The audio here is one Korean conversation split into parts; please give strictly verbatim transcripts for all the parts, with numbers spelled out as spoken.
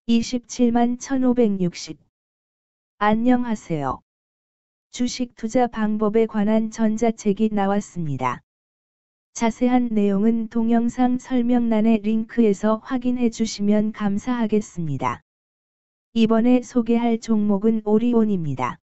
이십칠만 천오백육십. 안녕하세요. 주식 투자 방법에 관한 전자책이 나왔습니다. 자세한 내용은 동영상 설명란의 링크에서 확인해 주시면 감사하겠습니다. 이번에 소개할 종목은 오리온입니다.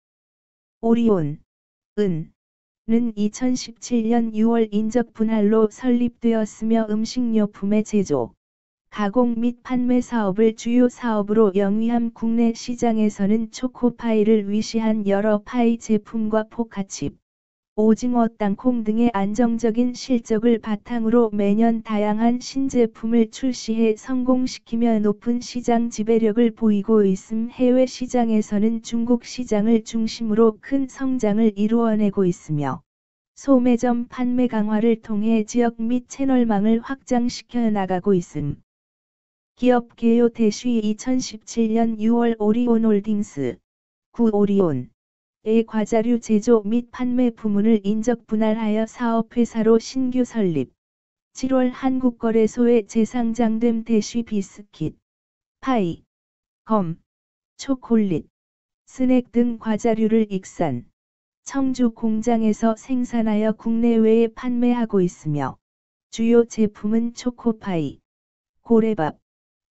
오리온, 은, 는 이천십칠년 유월 인적 분할로 설립되었으며 음식료품의 제조, 가공 및 판매 사업을 주요 사업으로 영위함. 국내 시장에서는 초코파이를 위시한 여러 파이 제품과 포카칩, 오징어 땅콩 등의 안정적인 실적을 바탕으로 매년 다양한 신제품을 출시해 성공시키며 높은 시장 지배력을 보이고 있음. 해외 시장에서는 중국 시장을 중심으로 큰 성장을 이루어내고 있으며 소매점 판매 강화를 통해 지역 및 채널망을 확장시켜 나가고 있음. 기업 개요 대시 이천십칠년 유월 오리온홀딩스, 구 오리온, 의 과자류 제조 및 판매 부문을 인적 분할하여 사업회사로 신규 설립. 칠월 한국거래소에 재상장됨. 대시 비스킷, 파이, 검, 초콜릿, 스낵 등 과자류를 익산, 청주 공장에서 생산하여 국내외에 판매하고 있으며 주요 제품은 초코파이, 고래밥,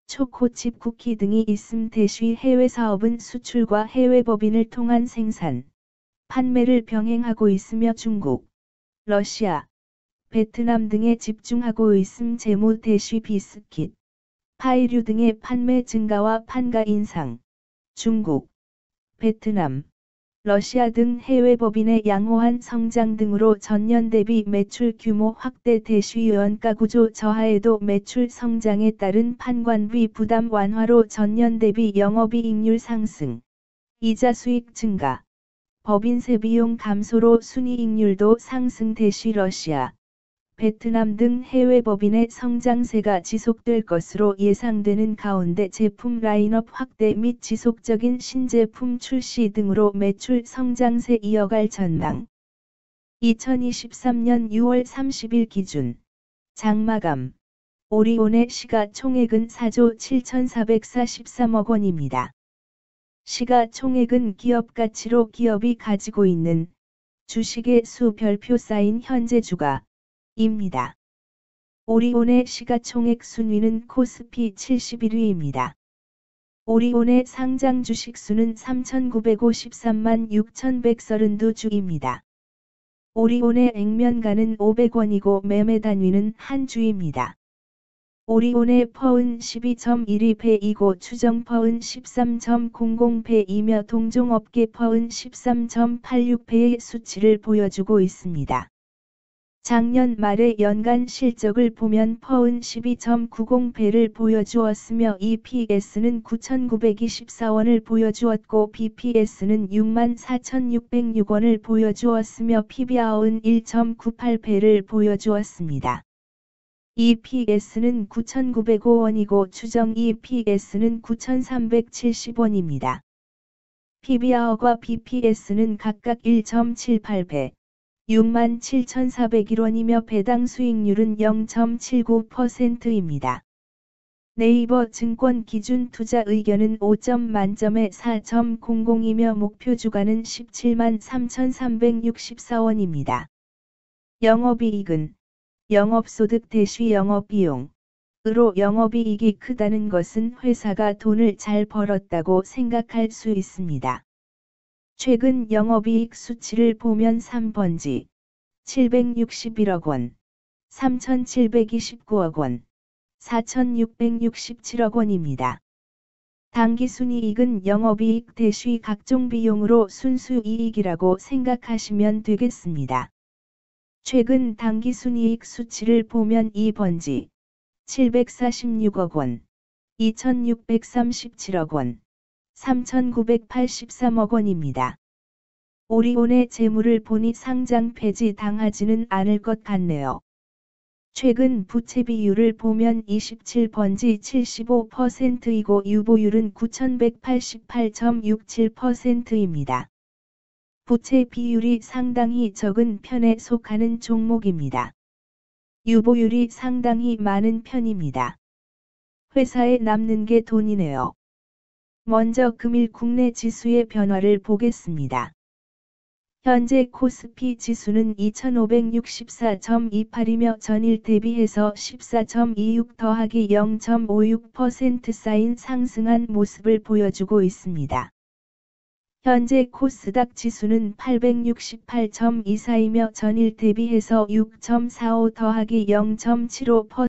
초코칩 쿠키 등이 있음. 대시 해외 사업은 수출과 해외 법인을 통한 생산, 판매를 병행하고 있으며 중국, 러시아, 베트남 등에 집중하고 있음. 재무 대시 비스킷, 파이류 등의 판매 증가와 판가 인상, 중국, 베트남, 러시아 등 해외 법인의 양호한 성장 등으로 전년 대비 매출 규모 확대. 대시 원가 구조 저하에도 매출 성장에 따른 판관비 부담 완화로 전년 대비 영업이익률 상승, 이자 수익 증가, 법인세 비용 감소로 순이익률도 상승. 대시 러시아, 베트남 등 해외 법인의 성장세가 지속될 것으로 예상되는 가운데 제품 라인업 확대 및 지속적인 신제품 출시 등으로 매출 성장세 이어갈 전망. 이천이십삼년 유월 삼십일 기준 장마감 오리온의 시가총액은 사조 칠천사백사십삼억 원입니다. 시가총액은 기업가치로 기업이 가지고 있는 주식의 수 별표 쌓인 현재 주가 입니다. 오리온의 시가총액 순위는 코스피 칠십일 위입니다. 오리온의 상장 주식 수는 삼천구백오십삼만 육천백삼십이 주입니다. 오리온의 액면가는 오백 원이고 매매 단위는 한 주입니다. 오리온의 퍼은 십이 점 일이 배이고 추정 퍼은 십삼 점 공공 배이며 동종업계 퍼은 십삼 점 팔육 배의 수치를 보여주고 있습니다. 작년 말의 연간 실적을 보면 퍼은 십이 점 구공 배를 보여주었으며 이피에스는 구천구백이십사 원을 보여주었고 비피에스는 육만 사천육백육 원을 보여주었으며 피비알은 일 점 구팔 배를 보여주었습니다. 이피에스는 구천구백오 원이고 추정 이피에스는 구천삼백칠십 원입니다. 피비알과 비피에스는 각각 일 점 칠팔 배, 육만 칠천사백일 원이며 배당 수익률은 영 점 칠구 퍼센트입니다. 네이버 증권 기준 투자 의견은 오 점 만점에 사 점 공공이며 목표 주가는 십칠만 삼천삼백육십사 원입니다. 영업이익은 영업소득 대시 영업비용 으로 영업이익이 크다는 것은 회사가 돈을 잘 벌었다고 생각할 수 있습니다. 최근 영업이익 수치를 보면 삼 번지 칠백육십일억 원, 삼천칠백이십구억 원, 사천육백육십칠억 원입니다. 당기순이익은 영업이익 대시 각종 비용으로 순수이익이라고 생각하시면 되겠습니다. 최근 당기순이익 수치를 보면 이 번지 칠백사십육억 원, 이천육백삼십칠억 원, 삼천구백팔십삼억 원입니다. 오리온의 재물을 보니 상장 폐지 당하지는 않을 것 같네요. 최근 부채 비율을 보면 이십칠 번지 칠십오 퍼센트이고 유보율은 구천백팔십팔 점 육칠 퍼센트입니다. 부채 비율이 상당히 적은 편에 속하는 종목입니다. 유보율이 상당히 많은 편입니다. 회사에 남는 게 돈이네요. 먼저 금일 국내 지수의 변화를 보겠습니다. 현재 코스피 지수는 이천오백육십사 점 이팔이며 전일 대비해서 십사 점 이육 더하기 영 점 오육 퍼센트 쌓인 상승한 모습을 보여주고 있습니다. 현재 코스닥 지수는 팔백육십팔 점 이사이며 전일 대비해서 육 점 사오 더하기 영 점 칠오 퍼센트